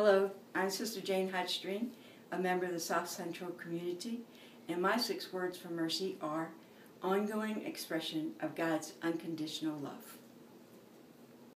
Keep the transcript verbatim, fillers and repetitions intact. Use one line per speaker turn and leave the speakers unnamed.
Hello, I'm Sister Jane Hutchstring, a member of the South Central community, and my six words for mercy are ongoing expression of God's unconditional love.